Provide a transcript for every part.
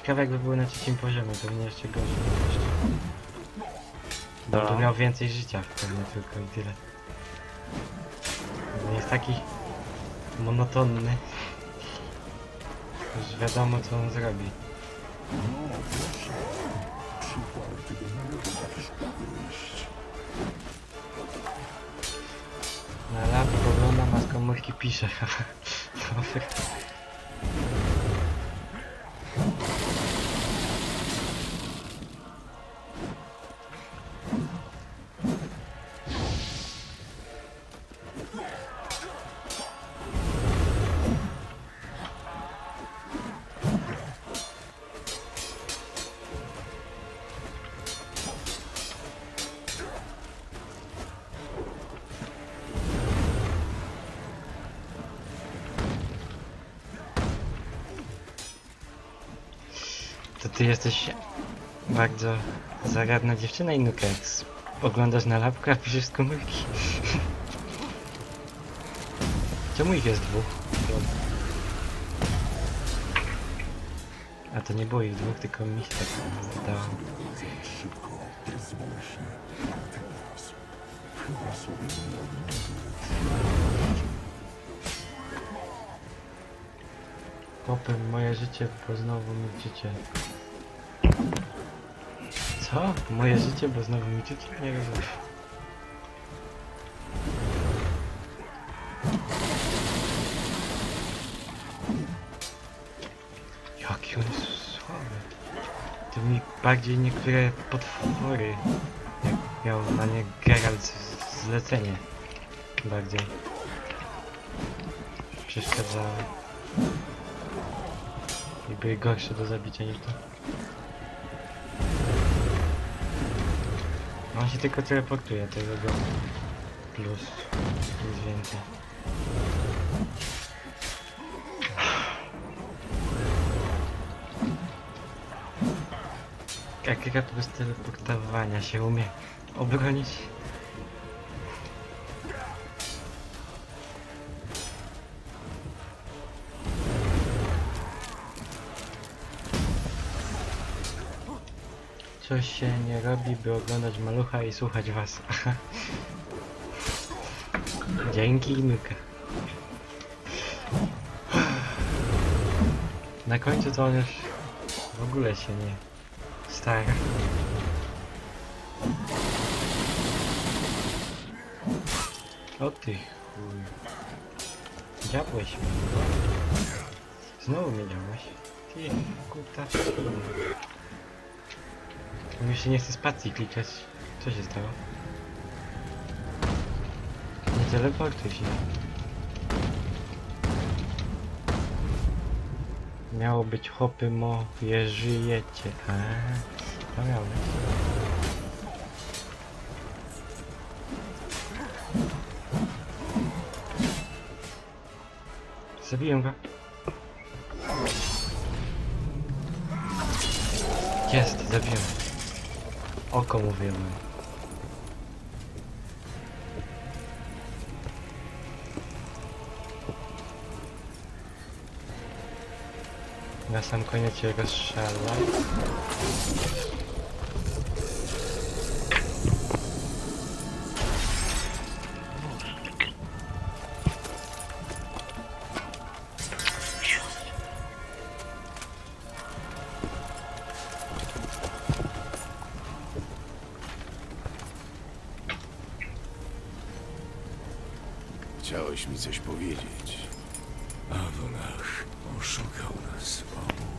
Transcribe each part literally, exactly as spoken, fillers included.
Ciekawe jakby były na trzecim poziomie, to mnie jeszcze gorzej. Jeszcze. Bo No. to miał więcej życia pewnie tylko i tyle. Bo jest taki monotonny. Już wiadomo co on zrobi. Na lab poglądam, a z komórki pisze. Dobra. To ty jesteś bardzo zaradna dziewczyna i nuka, jak oglądasz na lapkę, a piszesz z komórki. Czemu ich jest dwóch? A to nie było ich dwóch, tylko mi się tak zdało. Popem moje życie, bo znowu milczycie. Co? Moje życie, bo znowu milczycie? Nie rozumiem. Jaki on jest słaby. To mi bardziej niektóre potwory, jak miał na nie Geralt zlecenie, bardziej przeszkadzały. I były gorsze do zabicia niż to. On się tylko teleportuje, tego go plus nic więcej. Jak rat bez teleportowania się umie obronić? Coś się nie robi, by oglądać malucha i słuchać was. Dzięki, Nuka. Na końcu to on już w ogóle się nie stara. O ty chuj. Dziabłeś mnie. Znowu mnie dziabłeś. Ty kuta. Mi się nie chce spacji klikać. Co się stało? Nie teleportuj się. Miało być chłopy moje żyjecie. A, to miało być. Zabiłem go. Jest, zabiłem. Oko mu wyjadłem. Na sam koniec się rozszala. Chciałeś mi coś powiedzieć. Avonach oszukał nas obu.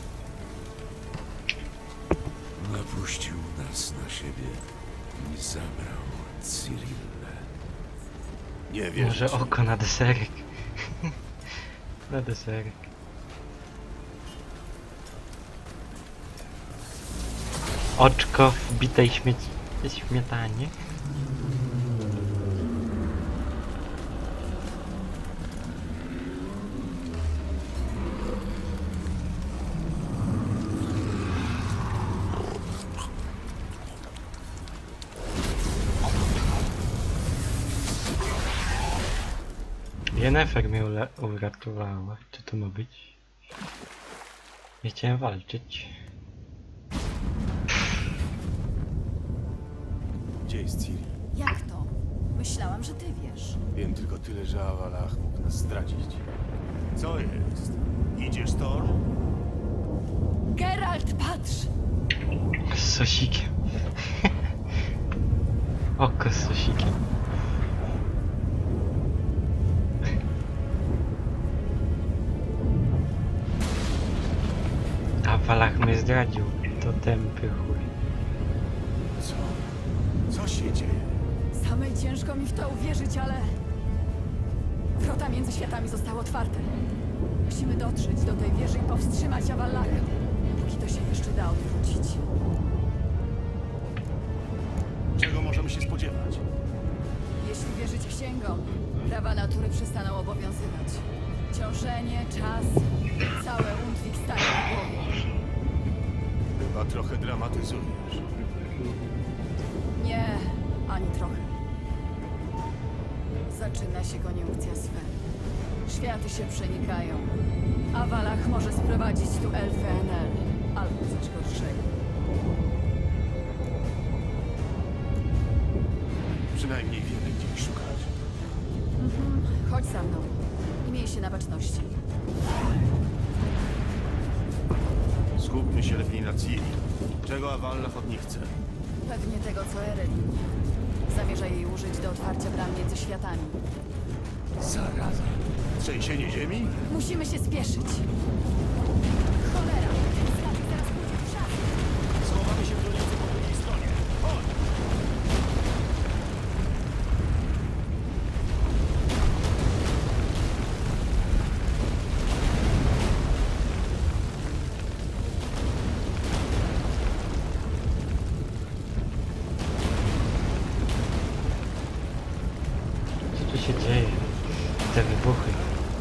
Napuścił nas na siebie i zabrał Cyrillę. Nie wiem. Może oko na deserek. Na deserek. Oczko w bitej śmieci... śmietanie. Yennefer mnie uratowała. Co to ma być? Nie chciałem walczyć. Gdzie jest Ciri? Jak to? Myślałam, że ty wiesz. Wiem tylko tyle, że Awalach mógł nas zdradzić. Co jest? Idziesz, Storm? Geralt, patrz! Z sosikiem. Oko z sosikiem. A Walach mnie zdradził. To tępy chuj. Co? Co się dzieje? Samej ciężko mi w to uwierzyć, ale... Wrota między światami zostały otwarte. Musimy dotrzeć do tej wieży i powstrzymać Avallacha, póki to się jeszcze da odwrócić. Czego możemy się spodziewać? Jeśli wierzyć księgom, prawa natury przestaną obowiązywać. Ciążenie, czas, całe Undwik stanie na głowie. Chyba trochę dramatyzujesz. Nie, ani trochę. Zaczyna się koniunkcja sfer. Światy się przenikają. Awalach może sprowadzić tu elfy Enel, albo coś gorszego. Przynajmniej wiemy, gdzie ich szukać. Mhm. Chodź za mną i miej się na baczności. Skupmy się lepiej na Ciri. Czego Awalach od nich chce? Pewnie tego, co Eredin. Zamierza jej użyć do otwarcia bram między światami. Zaraza. Trzęsienie ziemi? Musimy się spieszyć. Cholera! Ten statek zaraz pójdzie w szafę. Schowamy się w donicy po drugiej stronie. Chodź! Co tu się dzieje? Te wybuchy.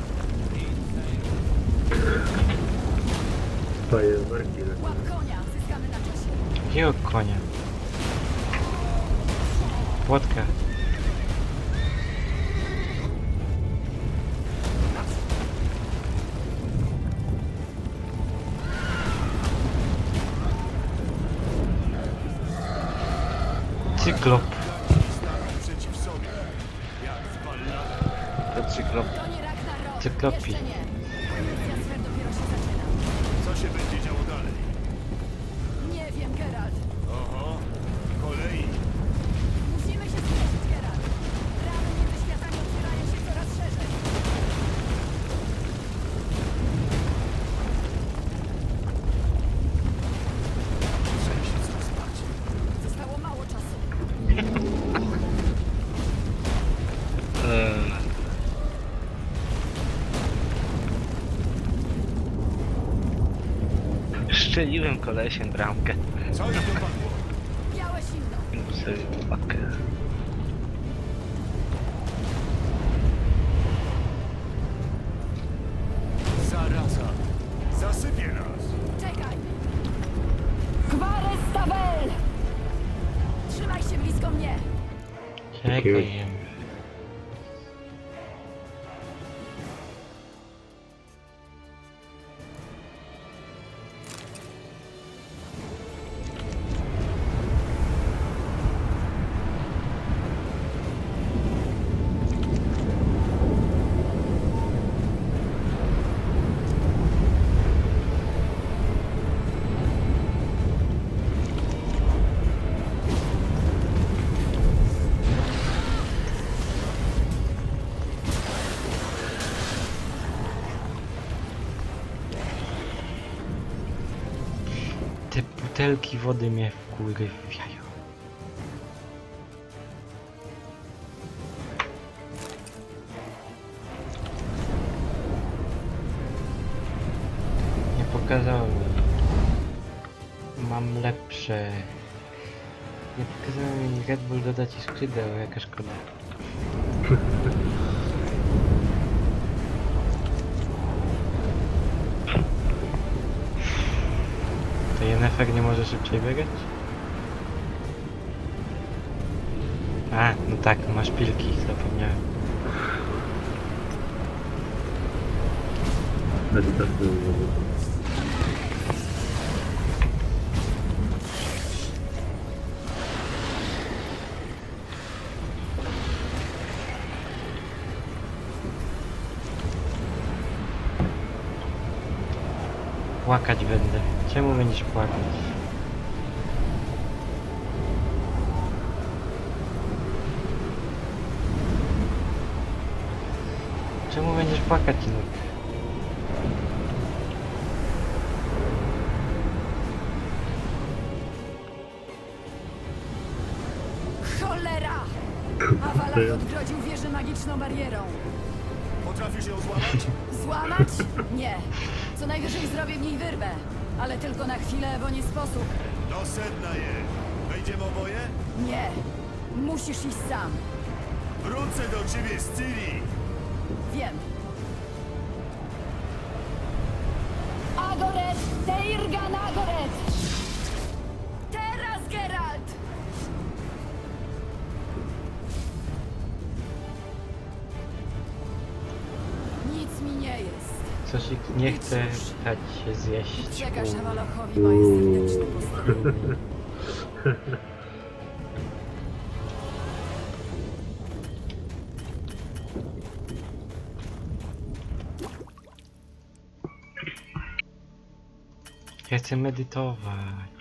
Łap konia! Zyskamy na czasie. Jakiego konia? Płotka. Cyklop. Stawić przeciw sobie. Jak w balladach. To cyklop. To nie Ragnarok! Cyklopi. Jeszcze nie! Koniunkcja sfer dopiero się zaczyna. Co się będzie działo dalej? Nie wiem, Geralt. Oho. Kolei. Musimy się spieszyć, Geralt. Bramy między światami otwierają się coraz szerzej. Trzeba się coraz bardziej. Zostało mało czasu. Szczeliłem kolesiem bramkę. Co ich dopadło? Białe zimno. Sobie pakę. Zaraza. Zasypie nas. Czekaj! Gwary Stavel! Trzymaj się blisko mnie! Czekaj. Te butelki wody mnie wkurwiają. Nie pokazało mi. Mam lepsze. Nie pokazało mi Red Bull dodać i skrzydeł, jaka szkoda. To Yennefer nie może szybciej biegać? A, no tak, masz pilki, zapomniałem. płakać będę. Czemu będziesz płakać? Czemu będziesz płakać, no? Cholera! Awalach odgrodził wieżę magiczną barierą. Potrafisz ją złamać? Złamać? Nie. Co najwyżej zrobię w niej wyrwę. Ale tylko na chwilę, bo nie sposób. Do sedna je. Wejdziemy oboje? Nie. Musisz iść sam. Wrócę do ciebie z Ciri. Wiem. Agoret! Teirgan Agoret! Teraz, Geralt! Nic mi nie jest. Coś nie chce dać się zjeść. Przekaż Awalachowi moje serdeczne pozdrowienia. Ja chcę medytować.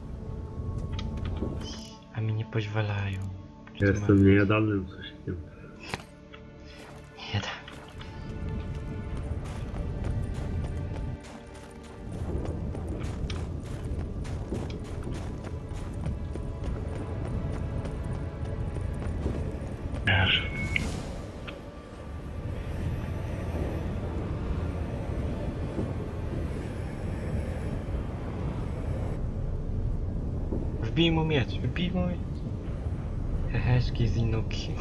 A mi nie pozwalają. Ja jestem niejadalnym coś. Nie da. Wbij mu miecz, wbij mu miecz. Heheszki z Inuki.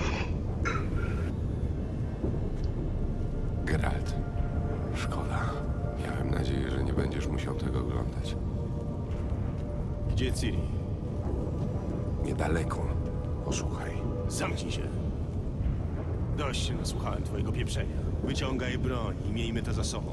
Geralt, szkoda. Miałem nadzieję, że nie będziesz musiał tego oglądać. Gdzie Ciri? Niedaleko. Posłuchaj. Zamknij się. Dość się nasłuchałem twojego pieprzenia. Wyciągaj broń i miejmy to za sobą.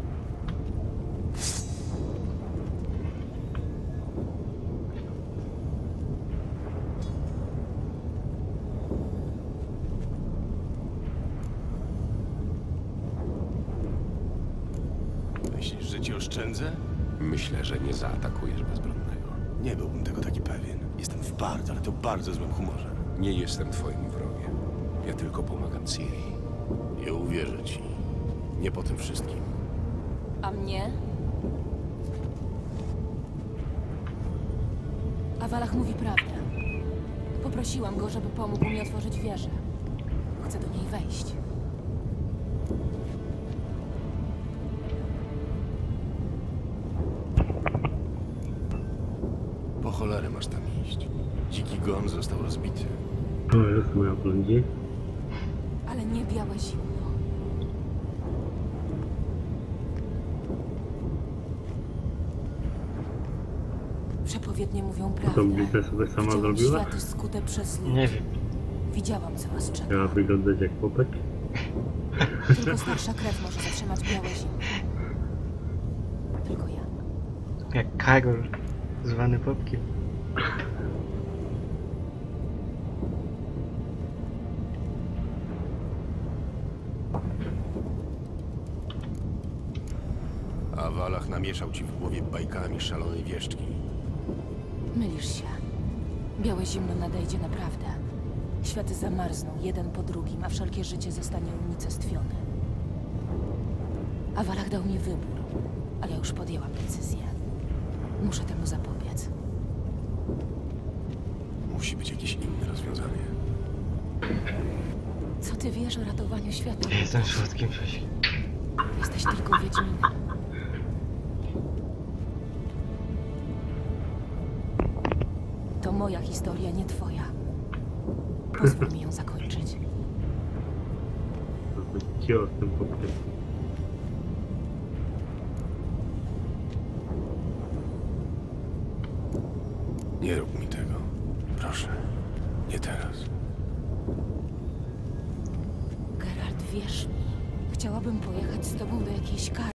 Myślisz, że ci oszczędzę? Myślę, że nie zaatakujesz bezbronnego. Nie byłbym tego taki pewien. Jestem w bardzo, ale to bardzo złym humorze. Nie jestem twoim wrogiem. Ja tylko pomagam Ciri. Nie uwierzę ci. Nie po tym wszystkim. A mnie? Awalach mówi prawdę. Poprosiłam go, żeby pomógł mi otworzyć wieżę. Chcę do niej wejść. Po cholerę masz tam iść. Dziki gon został rozbity. To jest moja blondzi. Ale nie białe zimno. Przepowiednie mówią prawdę. Tą bitę sobie sama Widziałam zrobiła? światy skute przez lód. Nie wiem. Widziałam, co was czeka. Chciała wyglądać jak popek. Tylko starsza krew może zatrzymać białe zimno. Tylko ja. Jak Karol, zwany Popkiem. A Walach namieszał ci w głowie bajkami szalonej wieszczki. Mylisz się. Białe zimno nadejdzie naprawdę. Światy zamarzną jeden po drugim, a wszelkie życie zostanie unicestwione. Awalach dał mi wybór, ale ja już podjęłam decyzję. Muszę temu zapobiec. Musi być jakieś inne rozwiązanie. Co ty wiesz o ratowaniu świata? Ja jestem słodkim coś. Jesteś tylko wiedźminem. To moja historia, nie twoja. Pozwól mi ją zakończyć. Cio z tym popkiem. Nie rób mi tego. Proszę. Nie teraz. Geralt, wierz mi. Chciałabym pojechać z tobą do jakiejś kar.